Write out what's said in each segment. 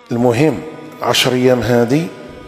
المهم 10 أيام هذه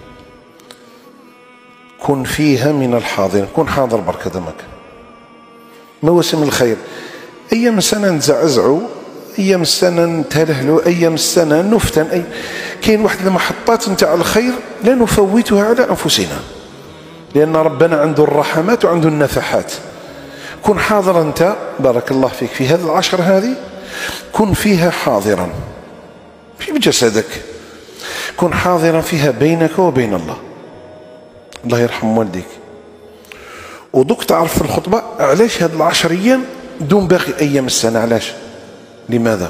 كن فيها من الحاضرين، كن حاضر برك دمك. مواسم الخير، أيام السنة نتزعزعوا، أيام السنة نتهلهلوا، أيام السنة نفتن، كاين واحد المحطات نتاع الخير لا نفوتها على أنفسنا، لأن ربنا عنده الرحمات وعنده النفحات. كن حاضر أنت بارك الله فيك في هذه العشر هذه، كن فيها حاضرا في جسدك، كن حاضرا فيها بينك وبين الله. الله يرحم والديك. ودوك تعرف في الخطبة علاش هاد العشر أيام دون باقي أيام السنة، علاش؟ لماذا؟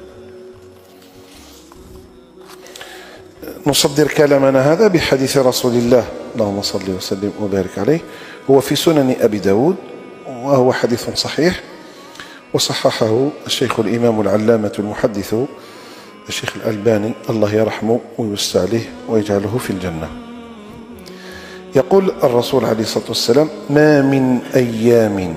نصدر كلامنا هذا بحديث رسول الله اللهم صل وسلم وبارك عليه، هو في سنن أبي داود، وهو حديث صحيح وصححه الشيخ الإمام العلامة المحدث الشيخ الألباني الله يرحمه ويوسع عليه ويجعله في الجنة. يقول الرسول عليه الصلاة والسلام: ما من أيام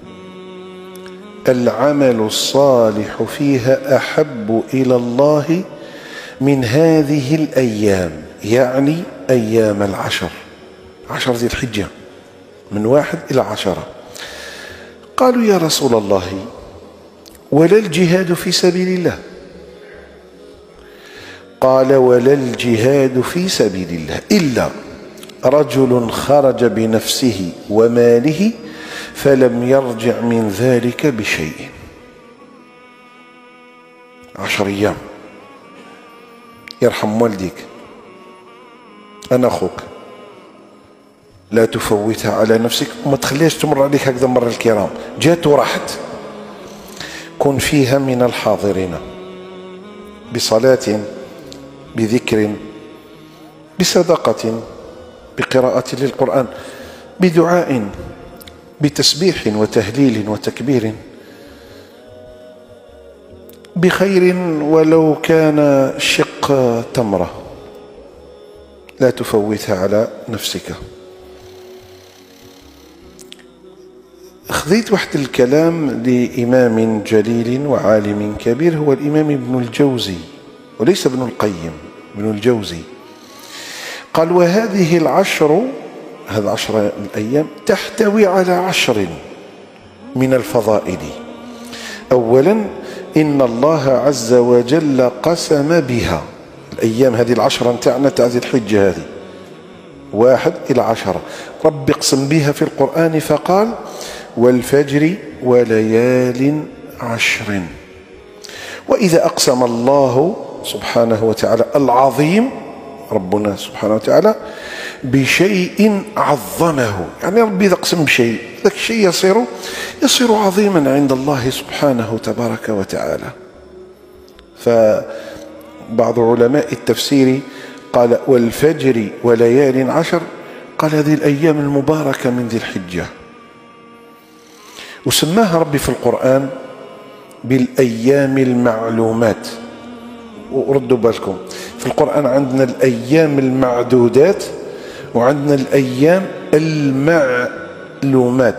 العمل الصالح فيها أحب إلى الله من هذه الأيام، يعني أيام العشر، 10 ذي الحجة من 1 إلى 10. قالوا: يا رسول الله ولا الجهاد في سبيل الله؟ قال: ولا الجهاد في سبيل الله إلا رجل خرج بنفسه وماله فلم يرجع من ذلك بشيء. 10 أيام. يرحم والديك، أنا أخوك، لا تفوتها على نفسك وما تخليهاش تمر عليك هكذا مر الكرام، جات وراحت. كن فيها من الحاضرين بصلاة، بذكر، بصدقة، بقراءة للقرآن، بدعاء، بتسبيح وتهليل وتكبير، بخير ولو كان شق تمرة، لا تفوتها على نفسك. خذيت واحد الكلام لإمام جليل وعالم كبير، هو الإمام ابن الجوزي وليس ابن القيم، ابن الجوزي. قال: وهذه العشر، هذا 10 الأيام تحتوي على 10 من الفضائل. أولا إن الله عز وجل قسم بها، الأيام هذه 10 نتاعنا تاع ذي الحجة هذه 1 إلى 10، رب اقسم بها في القرآن فقال: والفجر وليال 10. وإذا أقسم الله سبحانه وتعالى العظيم، ربنا سبحانه وتعالى، بشيء عظمه، يعني ربي إذا أقسم بشيء ذاك الشيء يصير عظيما عند الله سبحانه تبارك وتعالى. فبعض علماء التفسير قال: والفجر وليال 10، قال هذه الأيام المباركة من ذي الحجة، وسماها ربي في القرآن بالأيام المعلومات. وردوا بالكم في القرآن عندنا الأيام المعدودات وعندنا الأيام المعلومات.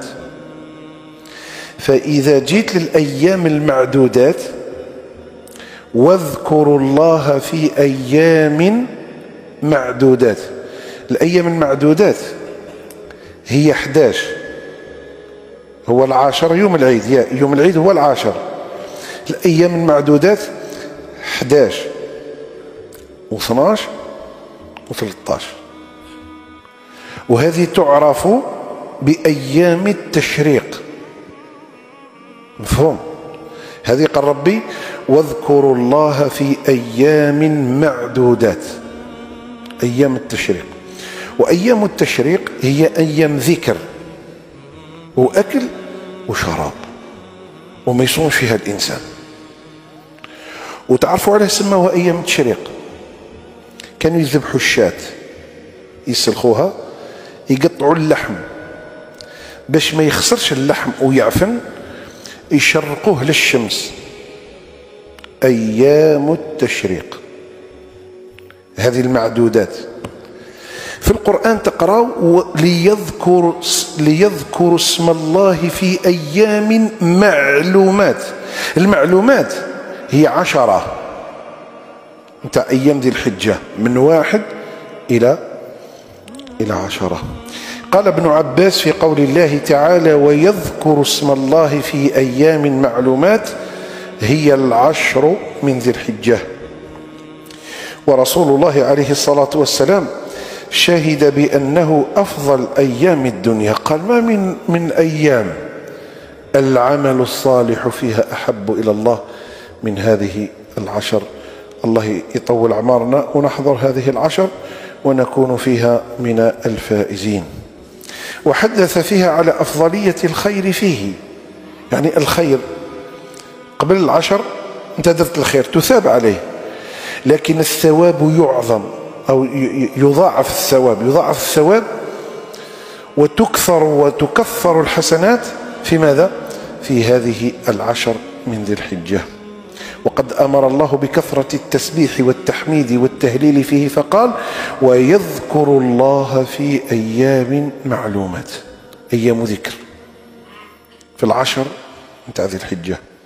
فإذا جيت للأيام المعدودات: واذكروا الله في أيام معدودات. الأيام المعدودات هي 11، هو 10 يوم العيد، يوم العيد هو 10. الأيام المعدودات 11 و12 و13، وهذه تعرف بأيام التشريق. مفهوم؟ هذه قال ربي: واذكروا الله في أيام معدودات، أيام التشريق. وأيام التشريق هي أيام ذكر وأكل وشراب، وما يصومش فيها الإنسان. وتعرفوا عليه سموها أيام التشريق؟ كانوا يذبحوا الشاة، يسلخوها، يقطعوا اللحم باش ما يخسرش اللحم ويعفن، يشرقوه للشمس. أيام التشريق هذه المعدودات. في القرآن تقرأوا: ليذكروا اسم الله في أيام معلومات. المعلومات هي 10، نتاع أيام ذي الحجة من 1 إلى 10. قال ابن عباس في قول الله تعالى ويذكر اسم الله في أيام معلومات هي 10 من ذي الحجة. ورسول الله عليه الصلاة والسلام شهد بأنه أفضل أيام الدنيا. قال ما من أيام العمل الصالح فيها أحب إلى الله من هذه 10. الله يطول أعمارنا ونحضر هذه 10 ونكون فيها من الفائزين. وحدث فيها على أفضلية الخير فيه، يعني الخير قبل 10 أنت درت الخير تثاب عليه، لكن الثواب يعظم أو يضاعف الثواب وتكثر الحسنات في ماذا؟ في هذه 10 من ذي الحجة. وقد أمر الله بكثرة التسبيح والتحميد والتهليل فيه فقال ويذكر الله في أيام معلومات، أيام ذكر في 10 من ذي الحجة.